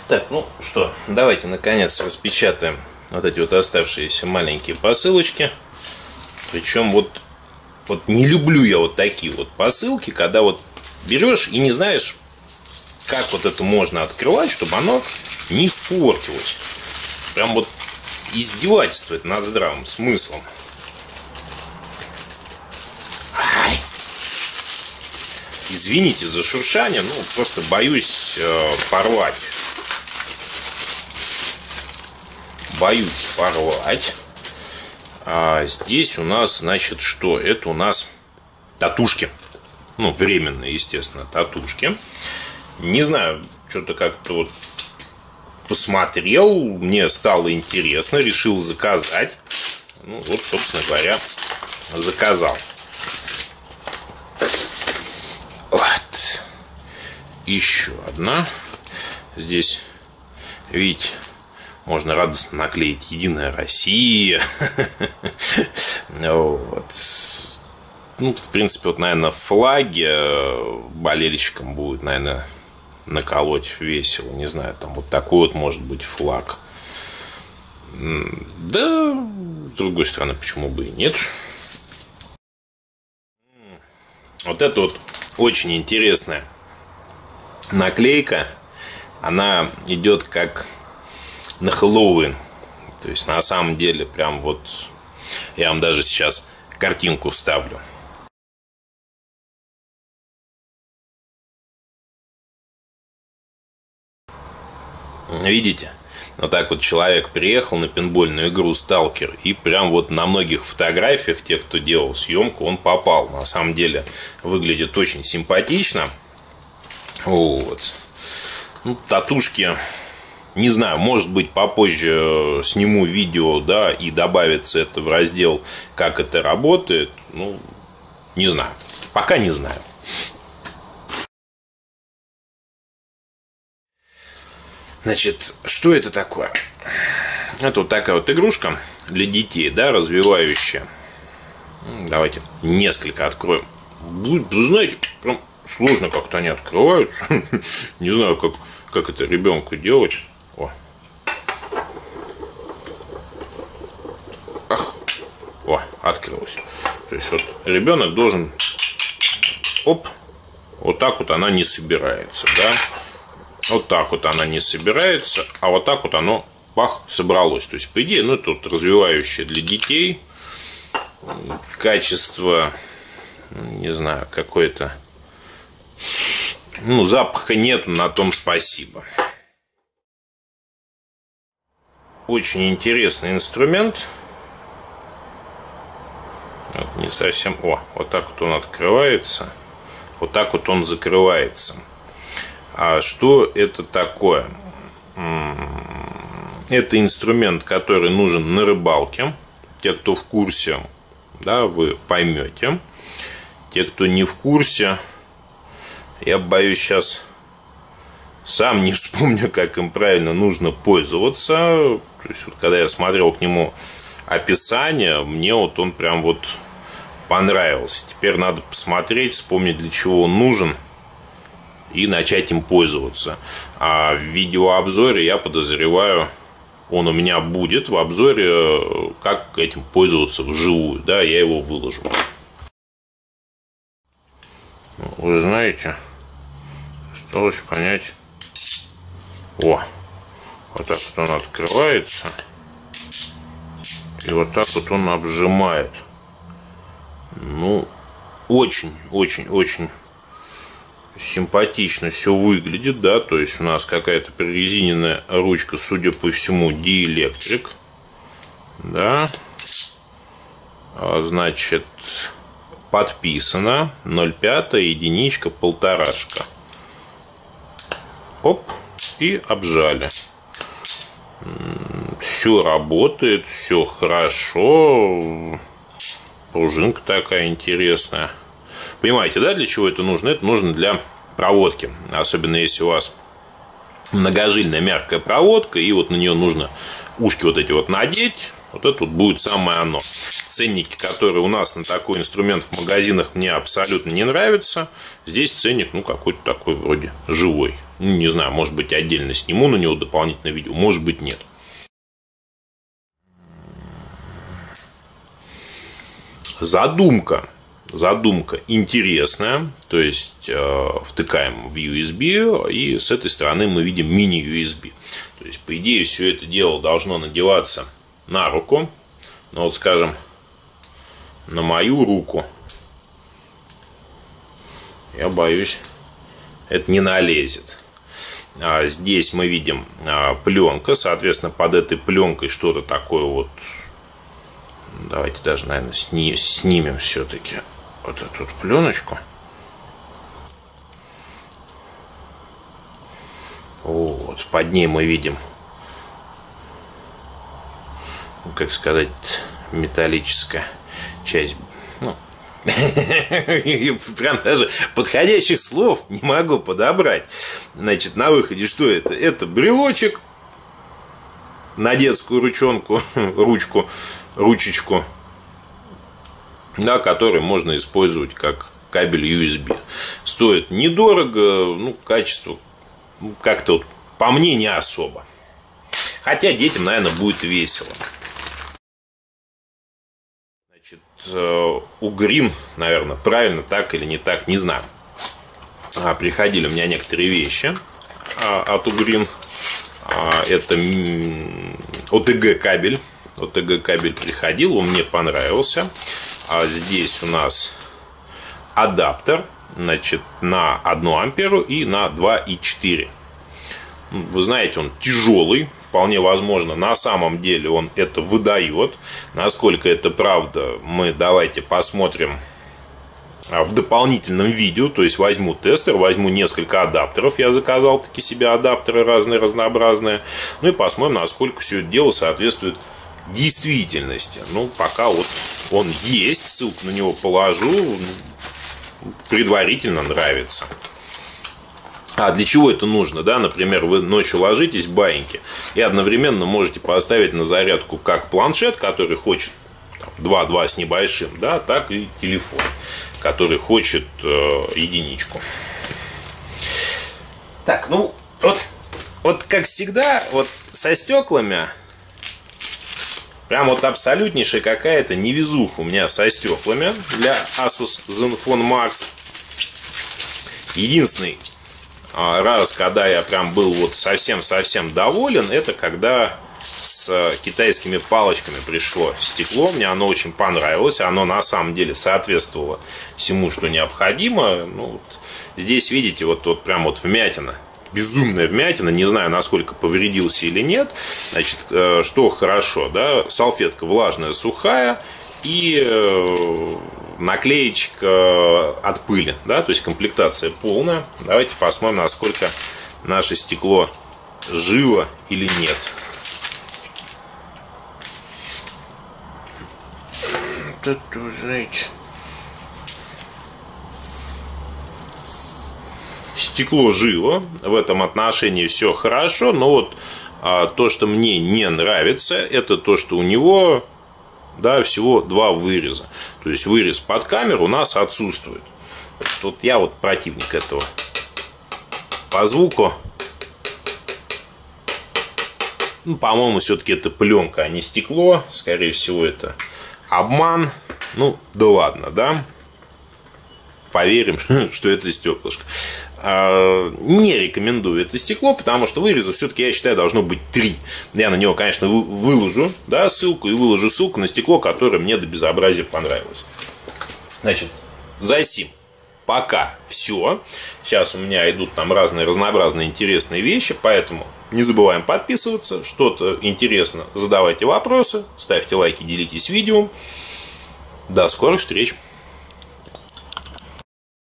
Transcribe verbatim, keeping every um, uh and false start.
Так, ну что, давайте наконец распечатаем вот эти вот оставшиеся маленькие посылочки. Причем вот, вот не люблю я вот такие вот посылки, когда вот берешь и не знаешь, как вот это можно открывать, чтобы оно не испортилось. Прям вот издевательствует над здравым смыслом. Ай. Извините за шуршание, ну просто боюсь э, порвать. Боюсь порвать. А здесь у нас, значит, что? Это у нас татушки. Ну, временные, естественно, татушки. Не знаю, что-то как-то вот посмотрел, мне стало интересно, решил заказать. Ну, вот, собственно говоря, заказал. Вот. Еще одна. Здесь, видите, можно радостно наклеить «Единая Россия». Вот. Ну, в принципе, вот, наверное, флаги болельщикам будет, наверное, наколоть весело. Не знаю, там вот такой вот может быть флаг. Да, с другой стороны, почему бы и нет. Вот это вот очень интересная наклейка. Она идет как на Хэллоуин. То есть на самом деле прям вот я вам даже сейчас картинку вставлю. Видите? Вот так вот человек приехал на пейнтбольную игру «Сталкер», и прям вот на многих фотографиях, тех, кто делал съемку, он попал. На самом деле выглядит очень симпатично. Вот. Ну, татушки, не знаю, может быть, попозже сниму видео, да, и добавится это в раздел, как это работает. Ну, не знаю. Пока не знаю. Значит, что это такое? Это вот такая вот игрушка для детей, да, развивающая. Давайте несколько откроем. Вы знаете, прям сложно как-то они открываются. Не знаю, как, как это ребенку делать. О. Ах. О, открылось. То есть вот ребенок должен, оп, вот так вот она не собирается, да. Вот так вот она не собирается, а вот так вот оно, бах, собралось. То есть, по идее, ну, это вот развивающее для детей. Качество, не знаю, какое-то, ну, запаха нету, на том спасибо. Очень интересный инструмент. Вот, не совсем... О, вот так вот он открывается. Вот так вот он закрывается. А что это такое? Это инструмент, который нужен на рыбалке. Те, кто в курсе, да, вы поймете. Те, кто не в курсе, я боюсь, сейчас сам не вспомню, как им правильно нужно пользоваться. То есть, вот, когда я смотрел к нему описание, мне вот он прям вот понравился. Теперь надо посмотреть, вспомнить, для чего он нужен, и начать им пользоваться. А в видеообзоре, я подозреваю, он у меня будет в обзоре, как этим пользоваться вживую. Да, я его выложу. Вы знаете, осталось понять. О, вот так вот он открывается, и вот так вот он обжимает. Ну, очень, очень, очень симпатично все выглядит, да, то есть у нас какая-то прорезиненная ручка, судя по всему, диэлектрик, да, значит, подписано ноль пять, единичка, полторашка, оп, и обжали. Все работает, все хорошо, пружинка такая интересная. Понимаете, да, для чего это нужно? Это нужно для проводки. Особенно если у вас многожильная мягкая проводка, и вот на нее нужно ушки вот эти вот надеть. Вот это вот будет самое оно. Ценники, которые у нас на такой инструмент в магазинах, мне абсолютно не нравятся. Здесь ценник, ну, какой-то такой вроде живой. Ну, не знаю, может быть, отдельно сниму на него дополнительное видео, может быть, нет. Задумка. Задумка интересная. То есть, э, втыкаем в ю эс би, и с этой стороны мы видим мини-ю эс би. То есть, по идее, все это дело должно надеваться на руку. Но вот, скажем, на мою руку, я боюсь, это не налезет. А здесь мы видим а, пленка. Соответственно, под этой пленкой что-то такое вот. Давайте даже, наверное, сни снимем все-таки вот эту вот пленочку. Вот, под ней мы видим, ну, как сказать, металлическая часть. Ну, прям даже подходящих слов не могу подобрать. Значит, на выходе что это? Это брелочек на детскую ручонку, ручку, ручечку, да, который можно использовать как кабель ю эс би. Стоит недорого, ну, качество как-то вот, по мне, не особо. Хотя детям, наверное, будет весело. Значит, Угрин, наверное, правильно так или не так, не знаю. Приходили у меня некоторые вещи от Угрин. Это о тэ гэ кабель. о тэ гэ кабель приходил, он мне понравился. А здесь у нас адаптер, значит, на одну амперу и на два и четыре. Вы знаете, он тяжелый, вполне возможно, на самом деле он это выдает. Насколько это правда, мы давайте посмотрим в дополнительном видео. То есть возьму тестер, возьму несколько адаптеров. Я заказал таки себе адаптеры разные, разнообразные. Ну и посмотрим, насколько все это дело соответствует действительности. Ну, пока вот он есть, ссылку на него положу. Предварительно нравится. А для чего это нужно? Да? Например, вы ночью ложитесь в баиньке и одновременно можете поставить на зарядку как планшет, который хочет два-два с небольшим, да, так и телефон, который хочет э, единичку. Так, ну, вот, вот как всегда, вот со стеклами прям вот абсолютнейшая какая-то невезуха у меня со стеклами для Asus Zenfone Max. Единственный раз, когда я прям был вот совсем-совсем доволен, это когда с китайскими палочками пришло стекло. Мне оно очень понравилось. Оно на самом деле соответствовало всему, что необходимо. Ну, вот здесь, видите, вот, вот прям вот вмятина. Безумная вмятина. Не знаю, насколько повредился или нет. Значит, что хорошо, да? Салфетка влажная, сухая. И наклеечка от пыли, да, то есть комплектация полная. Давайте посмотрим, насколько наше стекло живо или нет. Тут, знаете, стекло живо, в этом отношении все хорошо, но вот а, то, что мне не нравится, это то, что у него, да, всего два выреза. То есть вырез под камеру у нас отсутствует. Тут я вот противник этого. По звуку, ну, по-моему, все-таки это пленка, а не стекло. Скорее всего, это обман. Ну, да ладно, да. Поверим, что это стеклышко. Не рекомендую это стекло, потому что вырезов все-таки, я считаю, должно быть три. Я на него, конечно, выложу, да, ссылку, и выложу ссылку на стекло, которое мне до безобразия понравилось. Значит, за сим пока все. Сейчас у меня идут там разные разнообразные интересные вещи, поэтому не забываем подписываться. Что-то интересно, задавайте вопросы, ставьте лайки, делитесь видео. До скорых встреч!